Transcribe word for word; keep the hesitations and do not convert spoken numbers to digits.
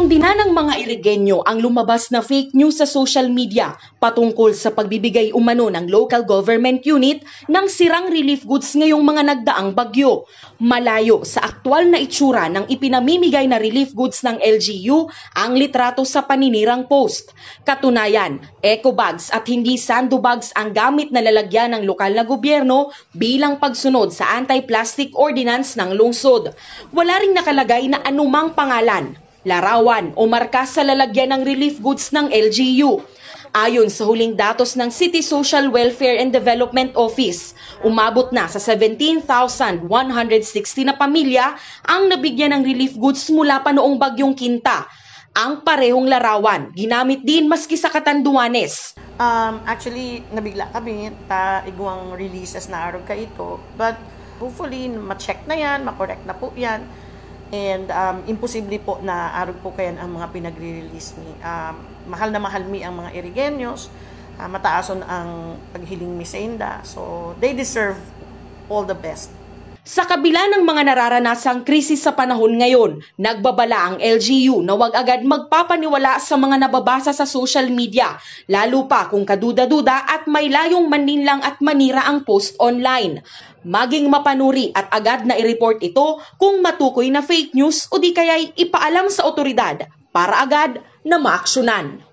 Kinundina ng mga Irigenyo ang lumabas na fake news sa social media patungkol sa pagbibigay umano ng local government unit ng sirang relief goods ngayong mga nagdaang bagyo. Malayo sa aktwal na itsura ng ipinamimigay na relief goods ng L G U ang litrato sa paninirang post. Katunayan, eco bags at hindi sandbags ang gamit na lalagyan ng lokal na gobyerno bilang pagsunod sa anti-plastic ordinance ng lungsod. Wala ring nakalagay na anumang pangalan, larawan o marka sa lalagyan ng relief goods ng L G U. Ayon sa huling datos ng City Social Welfare and Development Office, umabot na sa seventeen thousand one hundred sixty na pamilya ang nabigyan ng relief goods mula pa noong Bagyong Quinta. Ang parehong larawan, ginamit din maski sa Catanduanes. Um, actually, nabigla kami, ta igwang releases na araw ka ito, but hopefully, ma-check na yan, ma-correct na po yan. And um, imposible po na araw po kayan ang mga pinagre-release ni. Um, mahal na mahal mi ang mga Irigenyos, uh, mataason ang paghiling mi sa inda. So, they deserve all the best. Sa kabila ng mga nararanasang krisis sa panahon ngayon, nagbabala ang L G U na wag agad magpapaniwala sa mga nababasa sa social media, lalo pa kung kaduda-duda at may layong maninlang at manira ang post online. Maging mapanuri at agad na i-report ito kung matukoy na fake news o di kaya'y ipaalam sa otoridad para agad na maaksyonan.